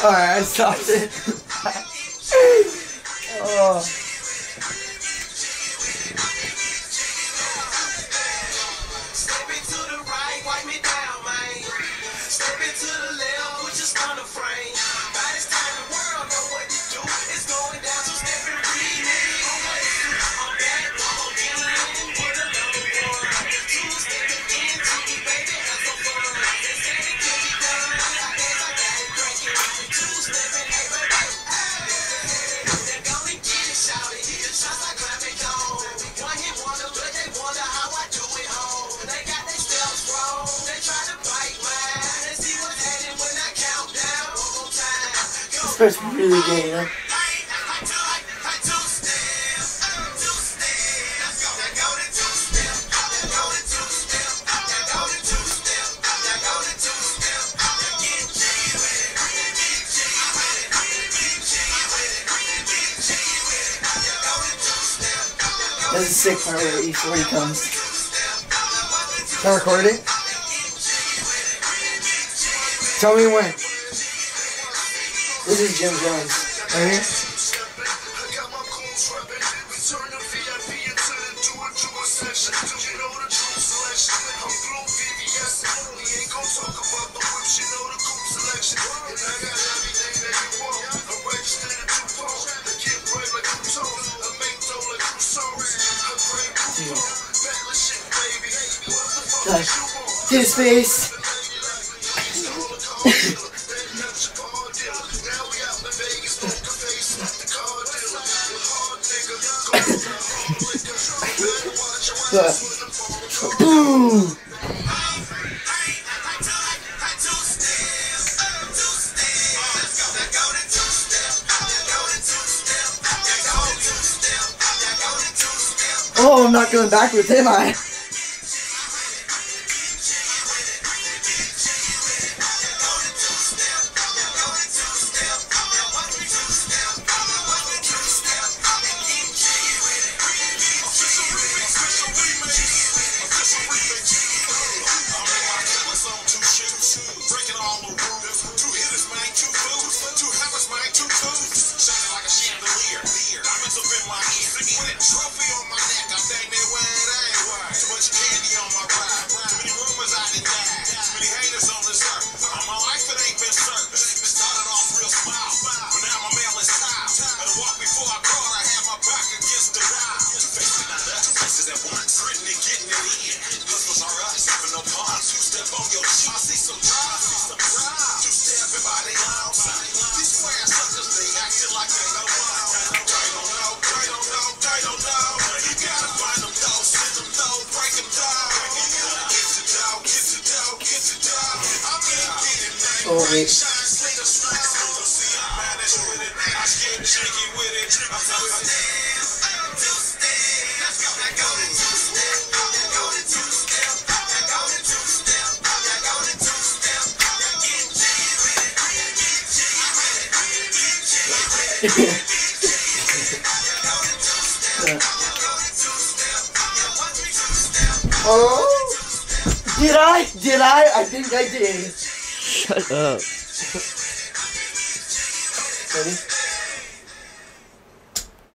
Alright, I stopped it. Oh. Step into the right, wipe me down, man. Step into the left, put your stunner frame. By this time, the world know what to do. It's going down, so step and read me. I'm back, I'm again, put another one. Two stepping into me, baby, have some fun. They said it can be done, I guess I got it cracking. Two stepping, hey, baby, they're gonna get it shouted. The shots I clap it on. One hit wonder, but they wonder how I do it home. They got their steps wrong, they try to bite mine. Let's see what's happening when I count down one more time. This part's really gay, huh? That's a sick part where he comes. Start recording? Tell me when. This is Jim Jones. Right here? Get his face. Boom. Oh, I'm not going backwards, am I? Oh, wait. Oh, did I? Did I? I think I did. Shut up. Ready?